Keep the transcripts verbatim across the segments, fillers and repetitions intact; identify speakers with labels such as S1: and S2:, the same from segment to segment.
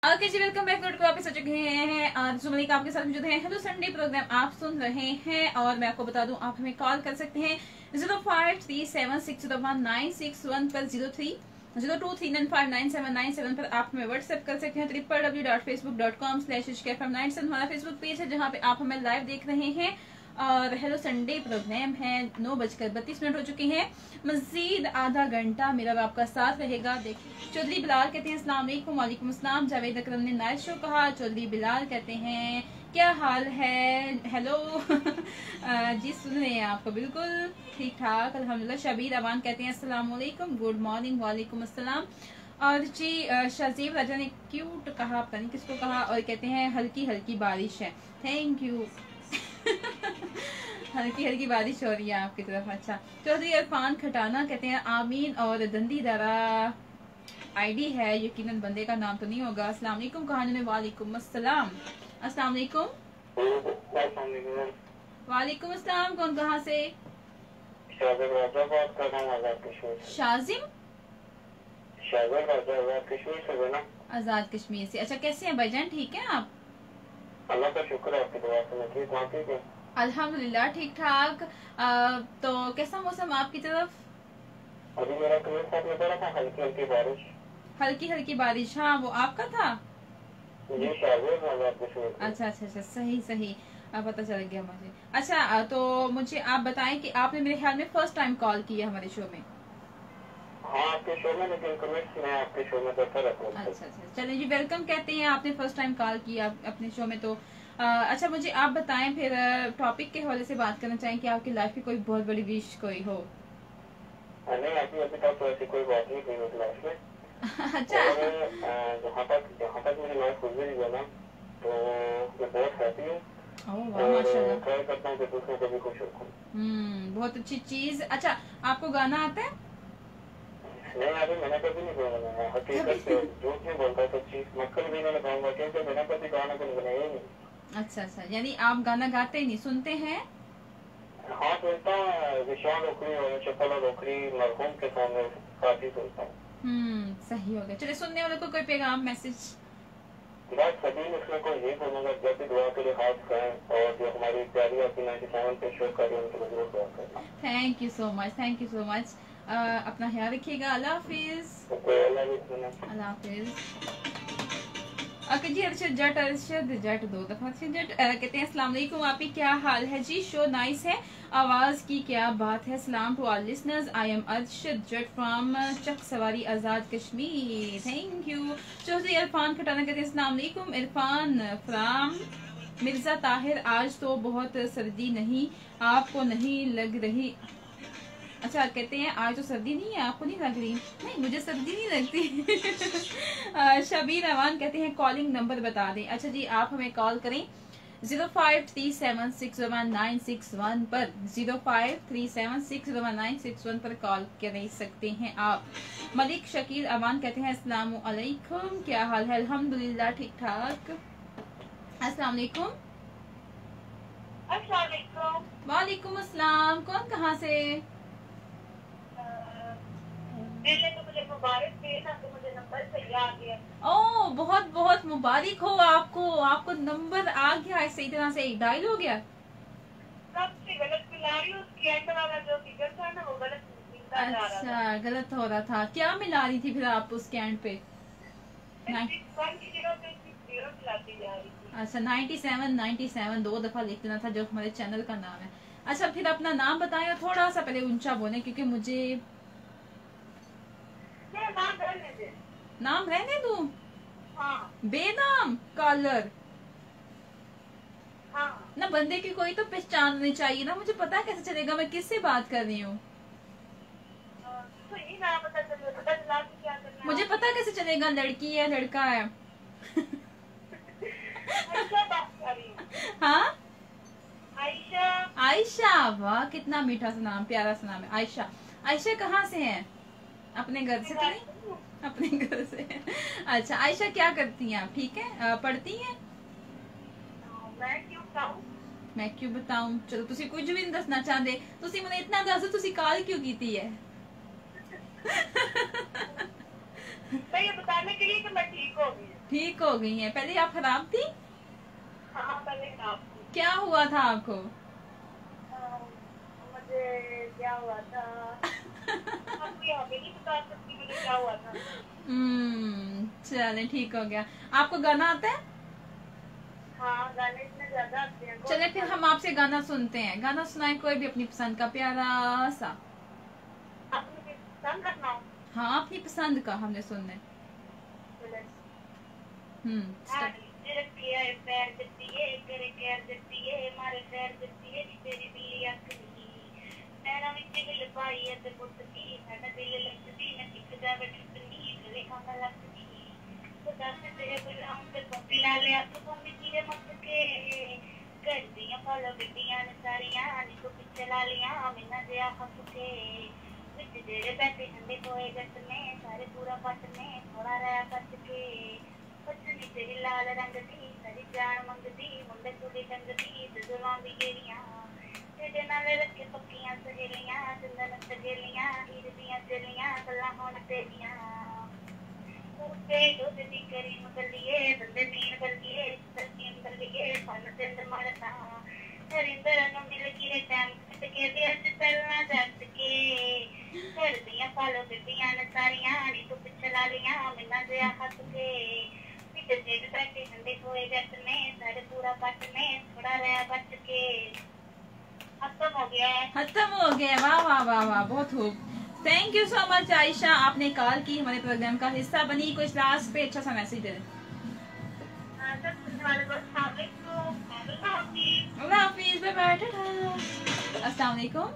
S1: Okay जी, welcome back to वापस आ चुके हैं। आज जुमलिक आपके साथ मौजूद हैं। हेलो संडे प्रोग्राम आप सुन रहे हैं और मैं आपको बता दूं आप हमें कॉल कर सकते हैं zero five three seven six zero one nine six one पर zero three zero two three nine five nine seven nine seven पर आप हमें व्हाट्सएप कर सकते हैं। Triple W dot Facebook dot com slash Ishq nine seven हमारा Facebook page है जहाँ पे आप हमें लाइव देख रहे हैं। और हेलो संडे प्रोग्राम है। नौ बजकर बत्तीस मिनट हो चुके हैं। मजीद आधा घंटा मेरा आपका साथ रहेगा। देखिए चौधरी बिलाल कहते हैं अस्सलाम वालेकुम। वालेकुम अस्सलाम। जावेद अकरम ने नाइस शो कहा। चौधरी बिलाल कहते हैं क्या हाल है। हेलो जी सुन रहे हैं आपको बिल्कुल ठीक ठाक अल्हम्दुलिल्लाह। शबीर अवान कहते हैं अस्सलाम वालेकुम गुड मॉर्निंग। वालेकुम अस्सलाम। और जी शाजीब राजा ने क्यूट कहा पता नहीं किसको कहा और कहते हैं हल्की हल्की बारिश है। थैंक यू हल्की हल्की बारिश हो रही है आपकी तरफ। अच्छा चौधरी इरफान खटाना कहते हैं आमीन और दंदी दरा आईडी है यकीनन बंदे का नाम तो नहीं होगा। अस्सलाम वालेकुम कहानी में। वालेकुम अस्सलाम। अस्सलाम वालेकुम। वालेकुम अस्सलाम। कौन कहाँ से? शाजिम आजाद कश्मीर से। अच्छा कैसे हैं भाईजान? ठीक है आप?
S2: अल्लाह का शुक्र है आपकी दुआ से मैं ठीक हूं। ठीक है
S1: अल्हम्दुलिल्लाह ठीक ठाक। तो कैसा मौसम आपकी तरफ?
S2: अभी मेरा कल साथ में पड़ा था हल्की हल्की बारिश।
S1: हल्की हल्की बारिश। हाँ वो आपका था
S2: जी शायद आजाद कश्मीर।
S1: अच्छा अच्छा अच्छा सही सही अब पता चल गया मुझे। अच्छा तो मुझे आप बताएं कि आपने मेरे ख्याल में फर्स्ट टाइम कॉल किया हमारे शो में।
S2: हाँ आपके शो में लेकिन कमेंट्स मैं आपके शो में करता रहता हूँ।
S1: अच्छा अच्छा चलिए जी वेलकम कहते हैं। आपने फर्स्ट टाइम कॉल किया अपने शो में तो आ, अच्छा मुझे आप बताएं फिर टॉपिक के हवाले से बात करना चाहें कि आपकी लाइफ की कोई बहुत बड़ी विश कोई हो।
S2: नहीं अभी अभी तक तो ऐसी कोई बात नहीं हुई मेरी लाइफ में।
S1: अच्छा
S2: जहाँ तक जहाँ तक मेरी लाइफ गुजरी है ना तो मैं बहुत हैप्पी हूँ और ट्राई करता हूँ कि दूसरों को भी खुश रखूँ।
S1: हम्म बहुत अच्छी चीज। अच्छा आपको गाना आता है?
S2: नहीं अभी मैंने कभी नहीं बोला। हकीकत से झूठ नहीं बोलता सच्ची मक्खन भी नहीं लगाऊंगा क्योंकि मैंने कभी गाना को बनाया ही नहीं।
S1: अच्छा अच्छा यानी आप गाना गाते ही नहीं, सुनते हैं?
S2: हाँ सुनता हूँ। विशाल रोकड़ी और चपला रोकड़ी मरहूम के सामने काफी सुनता हूँ।
S1: हम्म सही हो गया। चलिए सुनने वाले को कोई पैगाम मैसेज?
S2: बस सभी मुस्लिम को यही बोलूंगा जब भी दुआ के लिए हाथ करें और जो हमारी प्यारी आपकी नाइन्टी सेवन पे शो कर रही है उनको जरूर दुआ करें।
S1: Thank you so much thank you so much. अपना ख्याल रखिएगा। अल्लाह हाफिज। अल्लाह हाफिज। ओके जी अरशद जट अरशद जट दो दफा जट कहते हैं अस्सलाम वालेकुम आपी क्या हाल है जी। शो नाइस है आवाज की क्या बात है। सलाम to all listeners I am Arshad Jat from Chak Swari Azad Kashmir. Thank you. Chaudhry Irfan Khatana कहते हैं अस्सलाम वालेकुम इरफान फ्रॉम मिर्जा ताहिर। आज तो बहुत सर्दी नहीं आपको नहीं लग रही? अच्छा कहते हैं आज तो सर्दी नहीं है आपको नहीं लग रही? नहीं मुझे सर्दी नहीं लगती। शबीर अवान कहते हैं कॉलिंग नंबर बता दें। अच्छा जी आप हमें कॉल करें zero five three seven six one nine six one पर zero five three seven six one nine six one पर कॉल कर सकते हैं आप। मलिक शकील अवान कहते हैं अस्सलाम वालेकुम क्या हाल है? अल्हम्दुलिल्लाह ठीक ठाक। अस्सलाम वालेकुम। वालेकुम अस्सलाम। कौन कहाँ से?
S3: तो मुझे मुबारक देना तो मुझे नंबर सही आ गया।
S1: ओ बहुत बहुत मुबारक हो आपको। आपको नंबर आ गया है सही तरह से डायल हो गया।
S3: सबसे गलत मिला रही हूँ उसकी एंड वाला जो फिगर था ना वो गलत मिलता जा रहा था।
S1: अच्छा गलत हो रहा था। क्या मिला रही थी फिर आप उसके एंड पे? अच्छा नाइन्टी सेवन नाइन्टी सेवन दो दफा लिख देना था जो हमारे चैनल का नाम है। अच्छा फिर अपना नाम बताएं और थोड़ा सा पहले ऊंचा बोले क्योंकि मुझे
S3: नाम रहने दे।
S1: नाम रहने दूं?
S3: हाँ।
S1: बेनाम कॉलर।
S3: हाँ।
S1: ना बंदे की कोई तो पहचान होनी चाहिए ना। मुझे पता कैसे चलेगा मैं किससे बात कर रही हूँ?
S3: तो ये ना पता चले पता चला कि क्या करना है।
S1: मुझे पता कैसे चलेगा लड़की है लड़का है?
S3: आयशा बात कर रही हूँ।
S1: हाँ
S3: आयशा।
S1: आयशा वाह कितना मीठा सा नाम प्यारा सा नाम है आयशा। आयशा कहाँ से है? अपने घर से तो नहीं? अपने घर से। अच्छा आयशा क्या करती हैं आप? ठीक है पढ़ती हैं?
S3: मैं क्यों बताऊं?
S1: मैं क्यों बताऊं? चलो तुसी कुछ भी नहीं दसना चाहते तुसी मुझे इतना दस तुसी कॉल क्यों की है?
S3: तो ये बताने के लिए कि मैं ठीक हो गई।
S1: ठीक हो गई हैं। पहले आप खराब थी?
S3: हाँ पहले खराब थी।
S1: क्या हुआ था आपको?
S3: मुझे क्या हुआ था आपको यहाँ पे नहीं बता सकती मुझे क्या हुआ था।
S1: हम्म चले ठीक हो गया। आपको गाना आता है?
S3: हाँ गाने इतने ज्यादा आते हैं।
S1: चले फिर हम आपसे गाना सुनते हैं। गाना सुनाए कोई भी अपनी पसंद का प्यारा सा।
S3: आपने पसंद करना हो?
S1: हाँ अपनी पसंद का हमने सुनना है। हम्म
S3: रखी है पैर जत्ती है करे कैर जत्ती है मारे पैर जत्ती है तेरी बिल्ली आखरी पैरों में दिल पाई है ते पुੱਤ की साडा दिल लगदी न टिक जावे टुटनी गले खाना लगदी तो दस तेरे गुलाम ते पप्पी ला लिया तो मम्मी तेरे मत के कर दिया फॉलो बिटियां ने सारियां नी तो पीछे ला लिया मिन्ना जिया हंस के विच जेड़े बैठे ठंडे होए जट में सारे पूरा पट में थोड़ा रहा कट के पत्नी तेरी लाल रंग दी सारी जान मंगदी मुंडे कुड़ी टंगदी दुलां दी गेड़ियां तेरे नाल रखे पक्कियां सहेलियां चंदन सहेलियां हीर दियां चलियां गल्लां होण तेरियां उते दूध दी करी मगलिए बंदे नीन गलिए तरकीन गलिए सन चंद मरता हरिंदर नु मिल गिरे टाइम कट के दे अज पहला जट के कर दियां फालो बिटियां ने सारियां नी तो पिछे ला लियां मिन्ना जिया हंस के खत्म हो गया
S1: खत्म हो गया। वाह वाह वाह वाह बहुत खूब। Thank you so much Ayesha, आपने कॉल की, हमारे प्रोग्राम का हिस्सा बनी। कुछ लास्ट पे अच्छा सा मैसेज दे। अल्लाह हाफिज, बाय बाय, टाटा। अस्सलाम वालेकुम।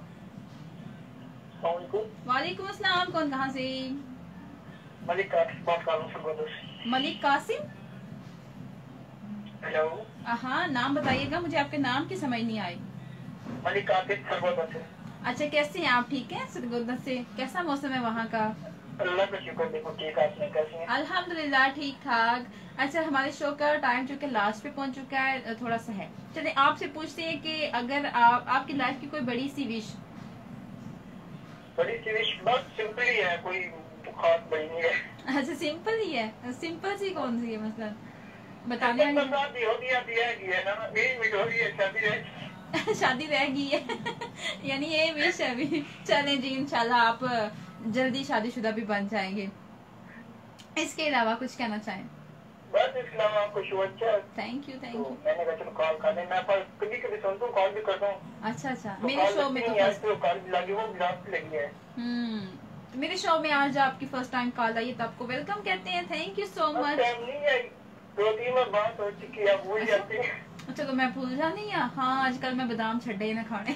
S1: वालेकुम अस्सलाम। कौन कहाँ से?
S2: मलिक कासिम बात कर रहा हूँ।
S1: मलिक कासिम।
S2: हेलो।
S1: हाँ नाम बताइएगा, मुझे आपके नाम की समझ नहीं आई।
S2: मलिक कासिम सरगोदा से।
S1: अच्छा कैसे हैं आप? ठीक है सरगोदा से। कैसा मौसम है वहाँ का?
S2: अल्लाह का शुक्र, देखो ठीक है, आपने कैसे हैं?
S1: अल्हम्दुलिल्लाह ठीक ठाक। अच्छा हमारे शो का टाइम चूँकि लास्ट पे पहुँच चुका है, थोड़ा सा है। चलिए आपसे पूछते हैं कि अगर आप आपकी लाइफ की कोई बड़ी सी विश।
S2: बड़ी सी विश बहुत सिंपल ही है, कोई खास बड़ी नहीं है।
S1: अच्छा सिंपल ही है। सिंपल सी कौन सी है मतलब बताने वाली?
S2: शादी हो गया है ना, मेरी मिट हो गई है, शादी रह
S1: शादी रह गई है यानी ये विश है अभी। चलें जी इंशाल्लाह आप जल्दी शादीशुदा भी बन जाएंगे। इसके अलावा कुछ कहना चाहें?
S2: बस इसके अलावा कुछ अच्छा।
S1: Thank you thank
S2: to
S1: you.
S2: मैंने कहा चलो कॉल कर लें, मैं पर कभी कभी सुनता हूँ, कॉल भी करता हूँ।
S1: अच्छा अच्छा
S2: तो
S1: मेरे शो में तो फर्स्ट
S2: तो कॉल लगी वो लास्ट लगी है।
S1: हम्म तो मेरे शो में आज आपकी फर्स्ट टाइम कॉल आई तो आपको वेलकम कहते हैं। Thank you so much.
S2: नहीं आई, दो तीन बार बात हो चुकी है, भूल जाती है।
S1: अच्छा तो मैं भूल जानी है। हाँ आजकल मैं बादाम छड्डे ना खाने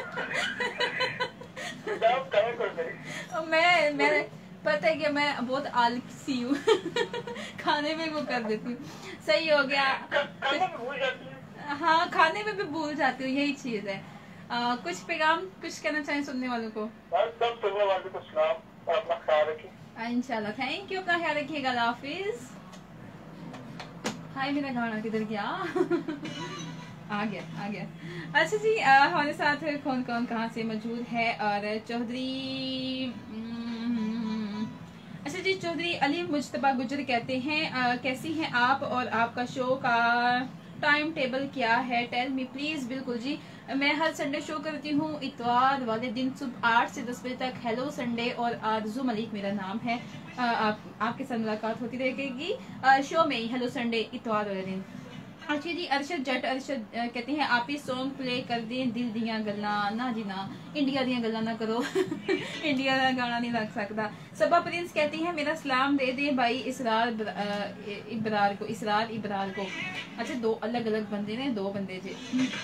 S1: मैं मैं पता है कि मैं बहुत आलसी हूँ खाने में वो कर देती हूँ। सही हो गया। हाँ खाने में भी भूल जाती हूँ, यही चीज है। आ, कुछ पैगाम कुछ कहना चाहें सुनने वालों को?
S2: सब सुनने वालों को सलाम, अपना ख्याल रखिए।
S1: इंशाल्लाह थैंक यू, अपना ख्याल रखिएगा। अल्लाह हाफिज। हाय मेरा गाना किधर गया आ गया आ गया। अच्छा जी हमारे साथ कौन कौन कहाँ से मौजूद है? और चौधरी अच्छा जी चौधरी अली मुजतबा गुजर कहते हैं आ, कैसी हैं आप और आपका शो का टाइम टेबल क्या है? Tell me please. बिल्कुल जी, मैं हर संडे शो करती हूँ इतवार वाले दिन सुबह आठ से दस बजे तक। हेलो संडे और आरजू मलिक मेरा नाम है। आ, आप आपके साथ मुलाकात होती रहेगी शो में ही। हेलो संडे इतवार वाले दिन। अच्छा जी अरशद जट अरशद कहते हैं आप ही सॉन्ग प्ले कर दें दिल दियां गल्लां। ना जी ना, इंडिया दियां गल्लां ना करो इंडिया का गाना नहीं लग सकता। सबा प्रिंस कहती हैं मेरा सलाम दे दे भाई इसरार इबरार को। इसरार इबरार को। अच्छा दो अलग अलग बंदे ने, दो बंदे जे।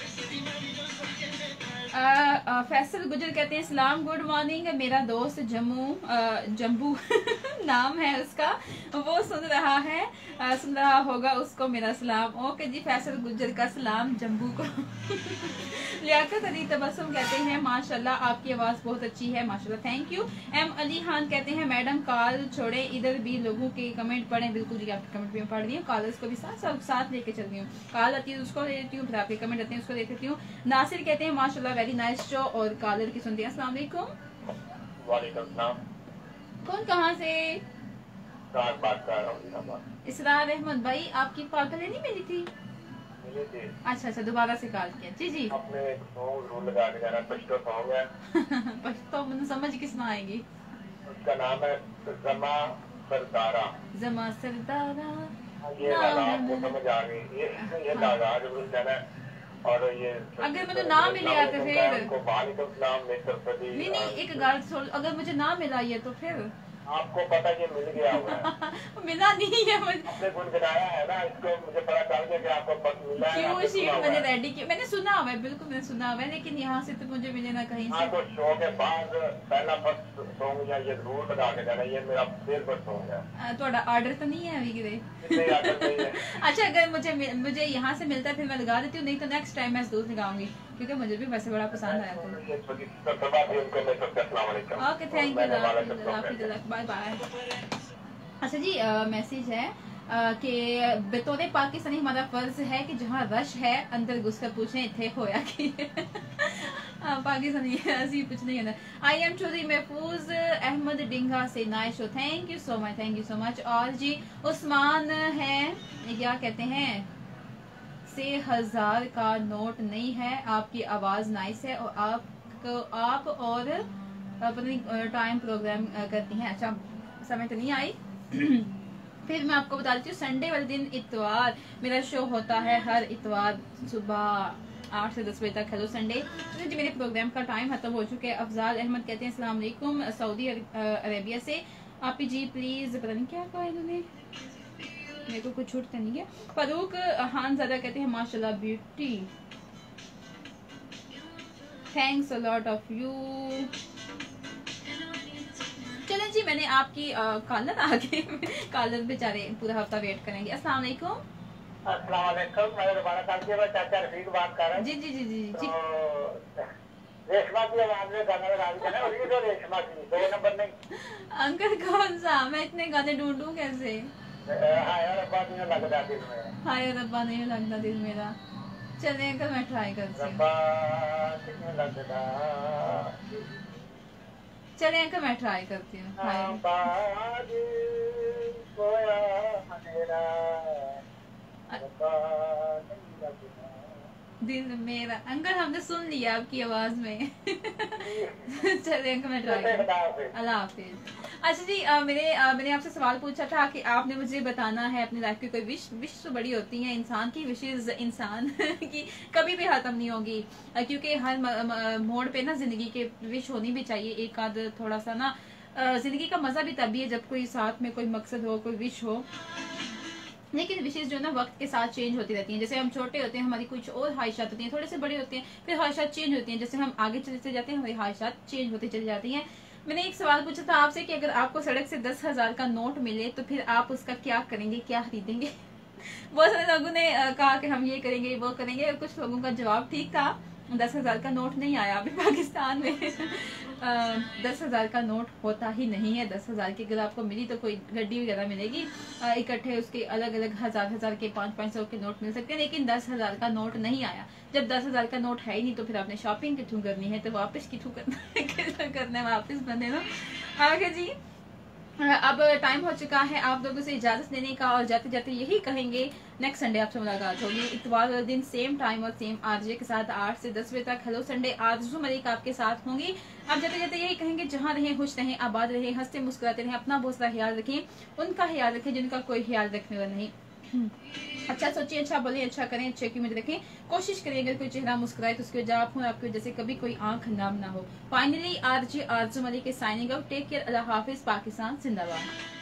S1: आ, आ, फैसल गुजर कहते हैं सलाम गुड मॉर्निंग, मेरा दोस्त जम्मू जम्बू नाम है उसका, वो सुन रहा है आ, सुन रहा होगा, उसको मेरा सलाम। ओके जी फैसल गुजर का सलाम जम्बू को लियाकत अली तबस्सुम कहते हैं माशाल्लाह आपकी आवाज़ बहुत अच्छी है। माशाल्लाह thank you. M Ali Khan कहते हैं मैडम कॉल छोड़े इधर भी लोगों के कमेंट पढ़ें। बिल्कुल जी आपके कमेंट भी मैं पढ़ रही हूँ, कॉलर्स को भी साथ साथ साथ लेके चल रही हूँ। कॉल आती है उसको ले लेती हूँ, फिर आपके कमेंट आते हैं उसको देख लेती हूँ। नासिर कहते हैं माशाल्लाह वेरी नाइस शो और कॉलर की सुनते हैं। अस्सलाम वालेकुम।
S2: वालेकुम सलाम।
S1: कौन कहाँ से?
S2: इसरार बात कर रहा हूँ।
S1: इसरार अहमद भाई, आपकी कॉल पहले नहीं मिली थी?
S2: मिली थी।
S1: अच्छा अच्छा, दोबारा से कॉल किया। जी जी।
S2: अपने एक सॉन्ग ढूंढ लगा के जाना, पश्तो सॉन्ग है।
S1: पश्तो मुझे समझ किसना आएगी।
S2: उसका नाम है जमा सरदारा।
S1: जमा सरदारा,
S2: ये गाना आपको समझ आ गई? ये ये गाना जो है, और ये
S1: अगर मुझे ना मिले तो फिर
S2: नहीं
S1: नहीं, एक गाल छोड़, अगर मुझे ना मिला ये तो फिर
S2: आपको पता ये मिल गया हुआ है।
S1: मिला नहीं है मुझे,
S2: आपने गुनगुनाया है ना इसको, मुझे पता चल गया कि आपको पता मिला है।
S1: क्यों शीट मैंने रेडी की, मैंने सुना हुआ है, बिल्कुल मैंने सुना हुआ है, लेकिन यहाँ से तो मुझे मिले ना कहीं से।
S2: तो शो के बाद पहला फर्स्ट सॉन्ग या ये जरूर लगा के जाना, ये मेरा फेवरेट सॉन्ग है।
S1: थोड़ा ऑर्डर तो नहीं है अभी किधर?
S2: नहीं ऑर्डर नहीं है।
S1: अच्छा, अगर मुझे मुझे यहाँ से मिलता है फिर मैं लगा देती हूँ, नहीं तो नेक्स्ट टाइम मैं जरूर लगाऊंगी, क्योंकि मुझे भी वैसे बड़ा पसंद आया था। Okay, thank you, bye bye. अच्छा जी, मैसेज है कि बतौर पाकिस्तानी हमारा फर्ज है कि जहाँ रश है अंदर घुसकर पूछें इतने होया कि पाकिस्तानी ऐसी कुछ नहीं है। आई एम चौधरी महफूज अहमद डिंगा से nice show, thank you so much, thank you so much. और जी उस्मान है, क्या कहते हैं, से हजार का नोट नहीं है, आपकी आवाज नाइस है और आपको आप और अपनी टाइम प्रोग्राम करती हैं। अच्छा, समझ तो नहीं आई। फिर मैं आपको बता देती हूँ, संडे वाले दिन इतवार मेरा शो होता है, हर इतवार सुबह आठ से दस बजे तक। Hello Sunday. तो जी मेरे प्रोग्राम का टाइम खत्म हो चुका है। अफजाल अहमद कहते हैं अस्सलाम वालेकुम सऊदी अरेबिया से। आप जी प्लीज, पता नहीं क्या कहा इन्होंने, मेरे को कुछ छूटता नहीं है। फारूक खान ज़्यादा कहते हैं माशाल्लाह beauty, thanks a lot of you. चलें जी, मैंने आपकी कॉलर आगे कॉलर बेचारे पूरा हफ्ता वेट करेंगे। अस्सलाम वालेकुम।
S2: अस्सलाम वालेकुम, मैं दोबारा चाचा रफीक बात कर रहा हूं।
S1: जी जी जी जी जी।
S2: रेशमा की आवाज में गाना लगा देना, और ये तो रेशमा की दो नंबर नहीं।
S1: अंकल कौन सा, मैं इतने गाने ढूंढूं कैसे?
S2: हाय रब्बा नहीं लगता दिल मेरा,
S1: हाय रब्बा नहीं लगता दिल मेरा। चले अंकल, मैं ट्राई करती हूँ। चले अंकल, मैं ट्राई करती हूँ। दिल मेरा, अंकल हमने सुन लिया आपकी आवाज में। चले अंकल, मैं ट्राई करती हूँ। अल्लाह हाफिज। अच्छा जी, आ, मेरे आ, मैंने आपसे सवाल पूछा था कि आपने मुझे बताना है अपनी लाइफ की कोई विश। विश तो बड़ी होती है, इंसान की विशेष इंसान की कभी भी खत्म नहीं होगी, क्योंकि हर मोड़ पे ना जिंदगी के विश होनी भी चाहिए। एक आध थोड़ा सा ना, जिंदगी का मजा भी तभी है जब कोई साथ में कोई मकसद हो, कोई विश हो। लेकिन विशेष जो है ना वक्त के साथ चेंज होती रहती हैं। जैसे हम छोटे होते हैं हमारी कुछ और ख्वाहिशात होती हैं, थोड़े से बड़े होते हैं फिर ख्वाहिशात चेंज होती हैं। जैसे हम आगे चलते जाते हैं हमारी ख्वाहिशात चेंज होती चली जाती हैं। मैंने एक सवाल पूछा था आपसे कि अगर आपको सड़क से दस हजार का नोट मिले तो फिर आप उसका क्या करेंगे, क्या खरीदेंगे? बहुत सारे लोगों ने कहा कि हम ये करेंगे वो करेंगे। कुछ लोगों का जवाब ठीक था, दस हजार का नोट नहीं आया अभी पाकिस्तान में। दस हजार का नोट होता ही नहीं है। दस हजार की अगर आपको मिली तो कोई गड्डी वगैरह मिलेगी, इकट्ठे उसके अलग अलग हजार हजार के पाँच पाँच सौ के नोट मिल सकते हैं, लेकिन दस हजार का नोट नहीं आया। जब दस हजार का नोट है ही नहीं तो फिर आपने शॉपिंग कितू करनी है, तो वापस कितू करना है, करना है वापस बने ना। आगे जी, अब टाइम हो चुका है आप लोगों से इजाजत लेने का, और जाते जाते यही कहेंगे नेक्स्ट संडे आपसे मुलाकात होगी इतवार वाले दिन, सेम टाइम और सेम आरजे के साथ आठ से दस बजे तक। हेलो संडे, आरजू मलिक आपके साथ होंगी। अब जाते जाते यही कहेंगे जहां रहें खुश रहें, आबाद रहें, हंसते मुस्कुराते रहें, अपना बहुत सारा ख्याल रखें, उनका ख्याल रखें जिनका कोई ख्याल रखने वाला नहीं। अच्छा सोचिए, अच्छा बोले, अच्छा करें, अच्छे की उम्मीद रखें, कोशिश करें अगर कोई चेहरा मुस्कुराए तो उसकी वजह आप हो, आपकी वजह से कभी कोई आंख नाम ना हो। फाइनली आरजे आरजू मलिक के साइनिंग आउट। टेक केयर, अल्लाह हाफिज, पाकिस्तान जिंदाबाद।